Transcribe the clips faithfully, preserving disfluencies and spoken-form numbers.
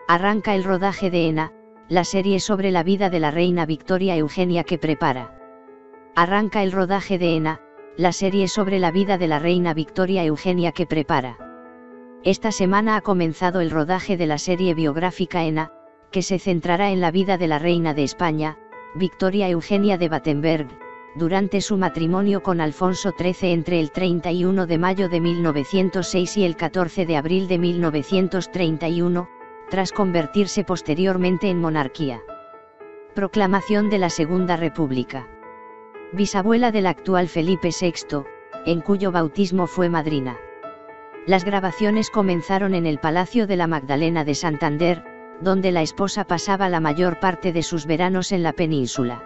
Arranca el rodaje de Ena, la serie sobre la vida de la reina Victoria Eugenia que prepara. Arranca el rodaje de Ena, la serie sobre la vida de la reina Victoria Eugenia que prepara. Esta semana ha comenzado el rodaje de la serie biográfica Ena, que se centrará en la vida de la reina de España, Victoria Eugenia de Battenberg, durante su matrimonio con Alfonso trece entre el treinta y uno de mayo de mil novecientos seis y el catorce de abril de mil novecientos treinta y uno, tras convertirse posteriormente en monarquía. Proclamación de la Segunda República. Bisabuela del actual Felipe sexto, en cuyo bautismo fue madrina. Las grabaciones comenzaron en el Palacio de la Magdalena de Santander, donde la esposa pasaba la mayor parte de sus veranos en la península.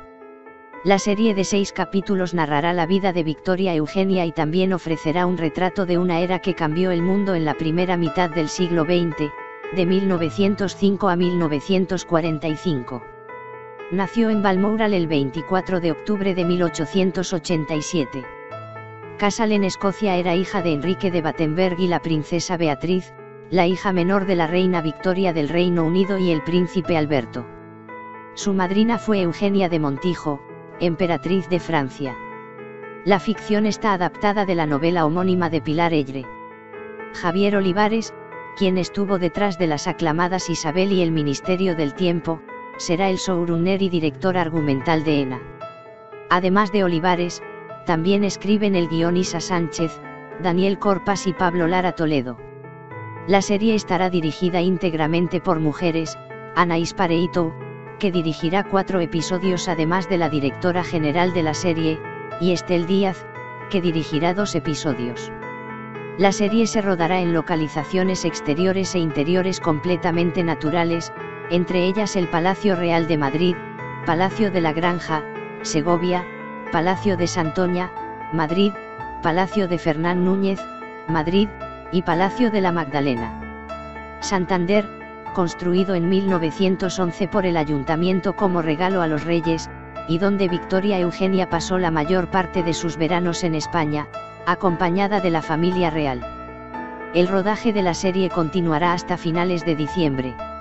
La serie de seis capítulos narrará la vida de Victoria Eugenia y también ofrecerá un retrato de una era que cambió el mundo en la primera mitad del siglo veinte, de mil novecientos cinco a mil novecientos cuarenta y cinco. Nació en Balmoral el veinticuatro de octubre de mil ochocientos ochenta y siete. Castle en Escocia, era hija de Enrique de Battenberg y la princesa Beatriz, la hija menor de la reina Victoria del Reino Unido y el príncipe Alberto. Su madrina fue Eugenia de Montijo, emperatriz de Francia. La ficción está adaptada de la novela homónima de Pilar Eyre. Javier Olivares, quien estuvo detrás de las aclamadas Isabel y el Ministerio del Tiempo, será el showrunner y director argumental de Ena. Además de Olivares, también escriben el guión Isa Sánchez, Daniel Corpas y Pablo Lara Toledo. La serie estará dirigida íntegramente por mujeres, Anaïs Pareitou, que dirigirá cuatro episodios además de la directora general de la serie, y Estel Díaz, que dirigirá dos episodios. La serie se rodará en localizaciones exteriores e interiores completamente naturales, entre ellas el Palacio Real de Madrid, Palacio de la Granja, Segovia, Palacio de Santoña, Madrid, Palacio de Fernán Núñez, Madrid, y Palacio de la Magdalena. Santander, construido en mil novecientos once por el ayuntamiento como regalo a los reyes, y donde Victoria Eugenia pasó la mayor parte de sus veranos en España, acompañada de la familia real. El rodaje de la serie continuará hasta finales de diciembre.